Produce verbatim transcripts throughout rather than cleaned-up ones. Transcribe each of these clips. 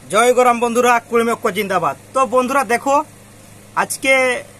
জয় গরাম বন্ধুরা, কুড়িম ঐক্য জিন্দাবাদ। তো বন্ধুরা দেখো, আজকে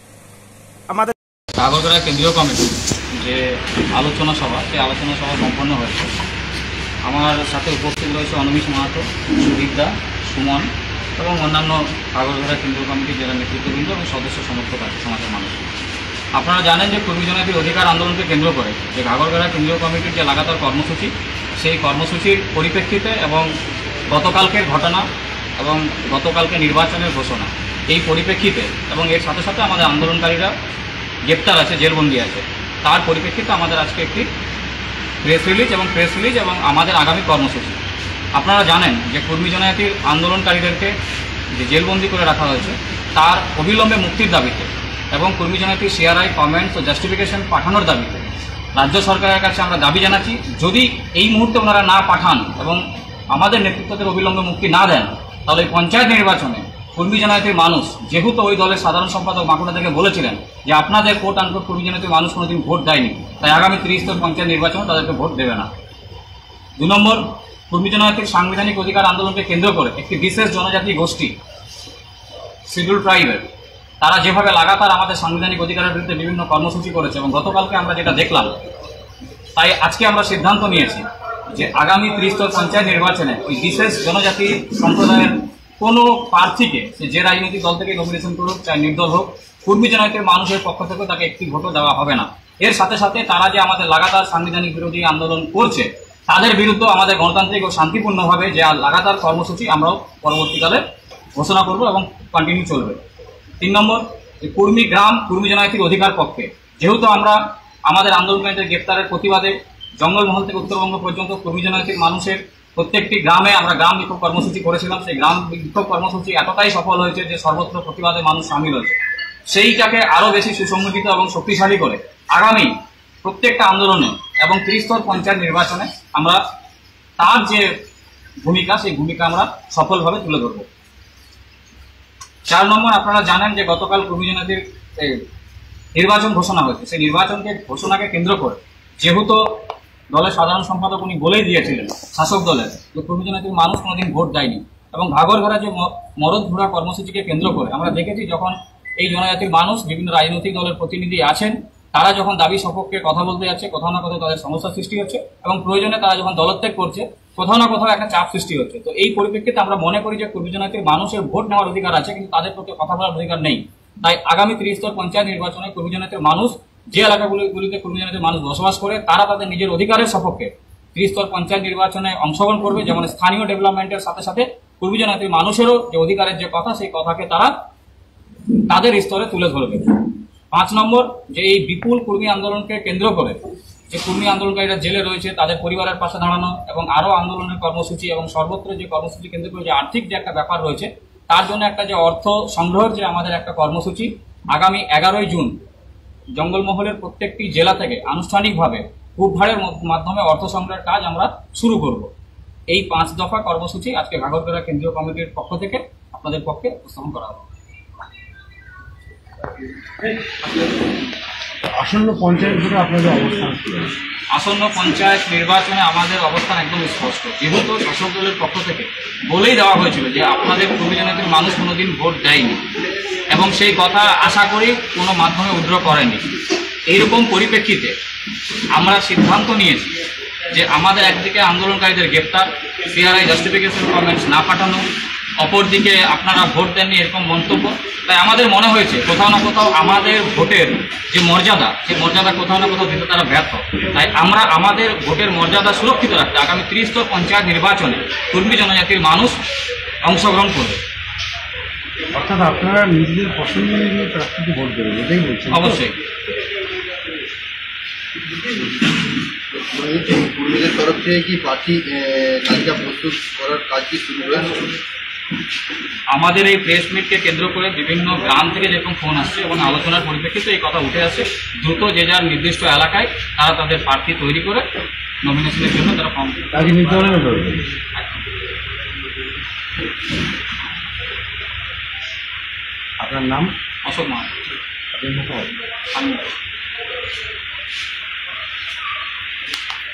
আমাদের কাগজরা কেন্দ্রীয় কমিটি যে আলোচনা সভা, সেই আলোচনা সভা সম্পন্ন হয়েছে। আমার সাথে উপস্থিত রয়েছে অনমিশ মাহাতো, সুবিদ্যা, সুমন এবং অন্যান্য কাগজরা কেন্দ্রীয় কমিটির যারা নেতৃত্ববৃন্দ এবং সদস্য সমর্থক আছে সমাজের মানুষ। আপনারা জানেন যে কর্মী জনজাতির অধিকার আন্দোলনকে কেন্দ্র করে যে ঘাগরগাড়া কেন্দ্রীয় কমিটির যে লাগাতার কর্মসূচি, সেই কর্মসূচির পরিপ্রেক্ষিতে এবং গতকালকের ঘটনা এবং গতকালকে নির্বাচনের ঘোষণা, এই পরিপ্রেক্ষিতে এবং এর সাথে সাথে আমাদের আন্দোলনকারীরা গ্রেপ্তার আছে, জেলবন্দি আছে, তার পরিপ্রেক্ষিতে আমাদের আজকে একটি প্রেস রিলিজ এবং প্রেস রিলিজ এবং আমাদের আগামী কর্মসূচি। আপনারা জানেন যে কর্মী জনজাতির আন্দোলনকারীদেরকে যে জেলবন্দি করে রাখা হয়েছে তার অবিলম্বে মুক্তির দাবিতে এবং কর্মী জনজাতির সিআরআই কমেন্টস ও জাস্টিফিকেশন পাঠানোর দাবিতে রাজ্য সরকারের কাছে আমরা দাবি জানাচ্ছি, যদি এই মুহূর্তে ওনারা না পাঠান এবং আমাদের নেতৃত্বের অবিলম্বে মুক্তি না দেন, তাহলে পঞ্চায়েত নির্বাচনে কর্মী জনজাতির মানুষ, যেহেতু ওই দলের সাধারণ সম্পাদক মাকুড়া থেকে বলেছিলেন যে আপনাদের কোট আনকোট কর্মী জনজাতির মানুষ কোনোদিন ভোট দেয়নি, তাই আগামী ত্রিশ স্তর পঞ্চায়েত নির্বাচনে তাদেরকে ভোট দেবে না। দুই নম্বর, কর্মী জনজাতির সাংবিধানিক অধিকার আন্দোলনকে কেন্দ্র করে একটি বিশেষ জনজাতি গোষ্ঠী শিডিউল ট্রাইবের, তারা যেভাবে লাগাতার আমাদের সাংবিধানিক অধিকারের বিরুদ্ধে বিভিন্ন কর্মসূচি করেছে এবং গতকালকে আমরা যেটা দেখলাম, তাই আজকে আমরা সিদ্ধান্ত নিয়েছি যে আগামী ত্রিশ স্তর পঞ্চায়েত নির্বাচনে ওই বিশেষ জনজাতি সম্প্রদায়ের কোনো প্রার্থীকে সে যে রাজনৈতিক দল থেকে নমিনেশন করুক, চাই নির্দল হোক, কর্মী জনজাতির মানুষের পক্ষ থেকে তাকে একটি ভোটও দেওয়া হবে না। এর সাথে সাথে তারা যে আমাদের লাগাতার সাংবিধানিক বিরোধী আন্দোলন করছে, তাদের বিরুদ্ধে আমাদের গণতান্ত্রিক ও শান্তিপূর্ণভাবে যে লাগাতার কর্মসূচি আমরাও পরবর্তীকালে ঘোষণা করব এবং কন্টিনিউ চলবে। তিন নম্বর, কর্মী গ্রাম কর্মী জনজাতির অধিকার পক্ষে, যেহেতু আমরা আমাদের আন্দোলনকারীদের গ্রেপ্তারের প্রতিবাদে জঙ্গলমহল থেকে উত্তরবঙ্গ পর্যন্ত কর্মী জনজাতির মানুষের প্রত্যেকটি গ্রামে আমরা গ্রাম বিক্ষোভ কর্মসূচি করেছিলাম, সেই গ্রাম বিক্ষোভ কর্মসূচি এতটাই সফল হয়েছে যে সর্বত্র প্রতিবাদে মানুষ সামিল হয়েছে। সেইটাকে আরও বেশি সুসংগঠিত এবং শক্তিশালী করে আগামী প্রত্যেকটা আন্দোলনে এবং ত্রিশ স্তর পঞ্চায়েত নির্বাচনে আমরা তার যে ভূমিকা, সেই ভূমিকা আমরা সফলভাবে তুলে ধরব। চার নম্বর, আপনারা জানেন যে গতকাল কর্মী জনজাতির নির্বাচন ঘোষণা হয়েছে, সেই নির্বাচনকে ঘোষণাকে কেন্দ্র করে যেহেতু দলের সাধারণ সম্পাদক উনি বলেই দিয়েছিলেন শাসক দলের যে কর্মী জনজাতির মানুষ কোনোদিন ভোট দেয়নি এবং ঘাগরঘাড়া যে মরদ ঘোড়া কর্মসূচিকে কেন্দ্র করে আমরা দেখেছি, যখন এই জনজাতির মানুষ বিভিন্ন রাজনৈতিক দলের প্রতিনিধি আছেন, তারা যখন দাবি সপক্ষে কথা বলতে যাচ্ছে, কোথাও না কোথাও তাদের সমস্যার সৃষ্টি হচ্ছে এবং প্রয়োজনে তারা যখন দলত্যাগ করছে, কোথাও না কোথাও একটা চাপ সৃষ্টি হচ্ছে। তো এই পরিপ্রেক্ষিতে আমরা মনে করি যে কর্মী জনজাতির মানুষের ভোট নেওয়ার অধিকার আছে, কিন্তু তাদের প্রতি কথা বলার অধিকার নেই। তাই আগামী ত্রিশ স্তর পঞ্চায়েত নির্বাচনে কর্মী জনজাতির মানুষ যে এলাকাগুলিতে কর্মী জনজাতির মানুষ বসবাস করে, তারা তাদের নিজের অধিকারের সপক্ষে ত্রিশ স্তর পঞ্চায়েত নির্বাচনে অংশগ্রহণ করবে। যেমন স্থানীয় ডেভেলপমেন্টের সাথে সাথে কর্মী জনজাতির মানুষেরও যে অধিকারের যে কথা, সেই কথাকে তারা তাদের স্তরে তুলে ধরবে। পাঁচ নম্বর, যে এই বিপুল কর্মী আন্দোলনকে কেন্দ্র করে যে কর্মী আন্দোলনকারীরা জেলে রয়েছে, তাদের পরিবারের পাশে দাঁড়ানো এবং আরও আন্দোলনের কর্মসূচি এবং সর্বত্র যে কর্মসূচি কেন্দ্র করে যে আর্থিক যে একটা ব্যাপার রয়েছে, তার জন্য একটা যে অর্থ সংগ্রহের যে আমাদের একটা কর্মসূচি, আগামী এগারোই জুন জঙ্গলমহলের প্রত্যেকটি জেলা থেকে আনুষ্ঠানিকভাবে কূপধারের মাধ্যমে অর্থ সংগ্রহের কাজ আমরা শুরু করব। এই পাঁচ দফা কর্মসূচি আজকে ঘাগরঘাড়া কেন্দ্রীয় কমিটির পক্ষ থেকে আপনাদের পক্ষে উপস্থাপন করা হবে। আসন্ন পঞ্চায়েত ভোটে আপনাদের অবস্থান? আসন্ন পঞ্চায়েত নির্বাচনে আমাদের অবস্থান একদম স্পষ্ট। যেহেতু শাসক দলের পক্ষ থেকে বলেই দেওয়া হয়েছিল যে আপনাদের কর্মী জনজাতির মানুষ কোনোদিন ভোট দেয়নি এবং সেই কথা আশা করি কোনো মাধ্যমে উদ্র করেনি, এইরকম পরিপ্রেক্ষিতে আমরা সিদ্ধান্ত নিয়েছি যে আমাদের একদিকে আন্দোলনকারীদের গ্রেপ্তার, সিআরআই জাস্টিফিকেশন কমেন্টস না পাঠানো, অপরদিকে আপনারা ভোট দেননি এরকম মন্তব্য, তাই আমাদের মনে হয়েছে কোথাও না কোথাও আমাদের ভোটের যে মর্যাদা, সেই মর্যাদা কোথাও না কোথাও দিতে তারা ব্যর্থ। তাই আমরা আমাদের ভোটের মর্যাদা সুরক্ষিত রাখতে আগামী ত্রিশ স্তর পঞ্চায়েত নির্বাচনে কর্মী জনজাতির মানুষ অংশগ্রহণ করবে। অর্থাৎ আপনারা নিজেদের পছন্দ অনুযায়ী প্রার্থীকে ভোট দেবেন, এটাই বলছেন? অবশ্যই। কর্মীদের তরফ থেকে কি প্রার্থী তালিকা প্রস্তুত করার কাজ কি শুরু হয়েছে? আমাদের এই প্রেস মিটকে কেন্দ্র করে বিভিন্ন গ্রাম থেকে যেরকম ফোন আসছে এবং আলোচনার পরিপ্রেক্ষিতে এই কথা উঠে আসে, দ্রুত যে যার নির্দিষ্ট এলাকায় তারা তাদের প্রার্থী তৈরি করে নমিনেশনের জন্য তারা ফর্ম কাজে নির্ধারণ করবে। আপনার নাম? অশোক মাহাতো। আপনি মুখ্য? আমি